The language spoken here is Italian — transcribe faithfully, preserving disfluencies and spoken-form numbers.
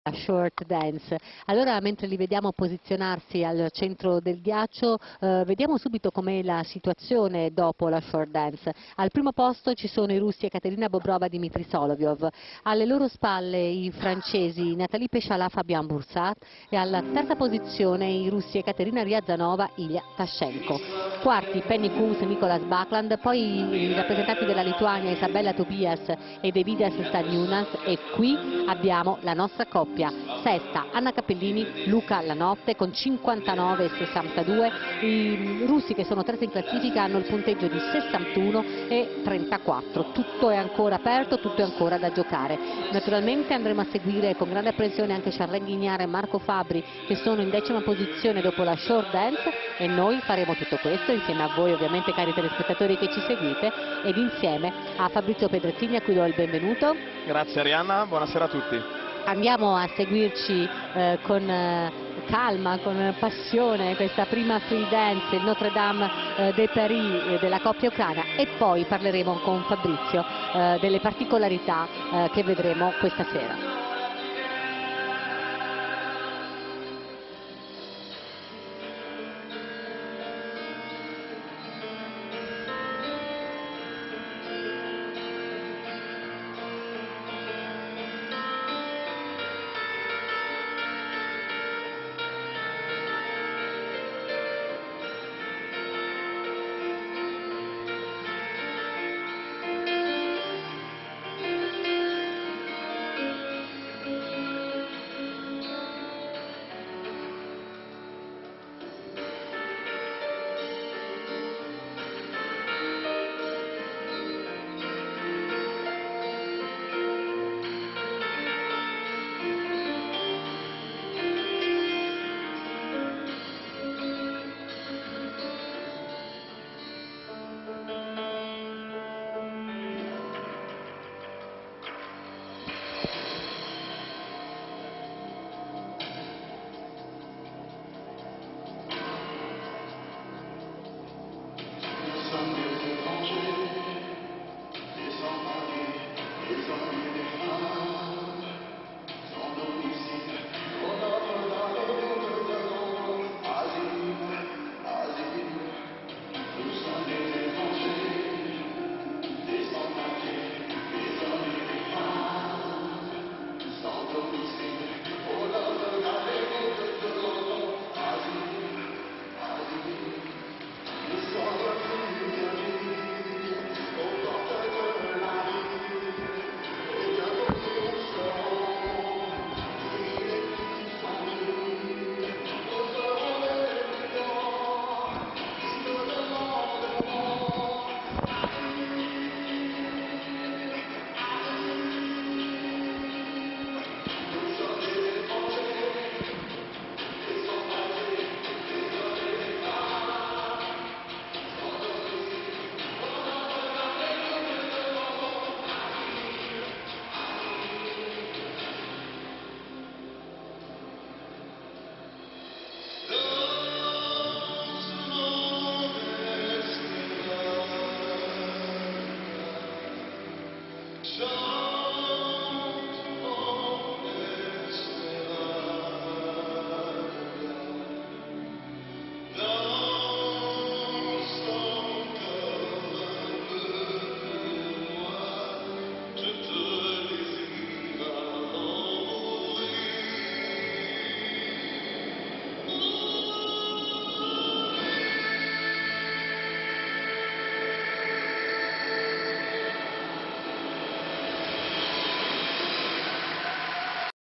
La short dance. Allora, mentre li vediamo posizionarsi al centro del ghiaccio, eh, vediamo subito com'è la situazione dopo la short dance. Al primo posto ci sono i russi Ekaterina Bobrova e Dmitry Solovyov, alle loro spalle i francesi Nathalie Peshala, Fabian Boursat e alla terza posizione i russi Ekaterina Ryazanova, Ilya Tashenko. Quarti Penny Kunz e Nicolas Bakland, poi i rappresentanti della Lituania Isabella Tobias e Davidas Staniunas, e qui abbiamo la nostra coppia. Sesta Anna Capellini, Luca Lanotte con cinquantanove e sessantadue. I russi, che sono terzi in classifica, hanno il punteggio di sessantuno e trentaquattro. Tutto è ancora aperto, tutto è ancora da giocare. Naturalmente andremo a seguire con grande apprensione anche Charlene Guignard e Marco Fabbri, che sono in decima posizione dopo la short dance, e noi faremo tutto questo insieme a voi, ovviamente, cari telespettatori che ci seguite, ed insieme a Fabrizio Pedrezzini, a cui do il benvenuto. Grazie Arianna, buonasera a tutti. Andiamo a seguirci eh, con eh, calma, con passione questa prima free dance, il Notre Dame eh, de Paris eh, della coppia ucraina, e poi parleremo con Fabrizio eh, delle particolarità eh, che vedremo questa sera.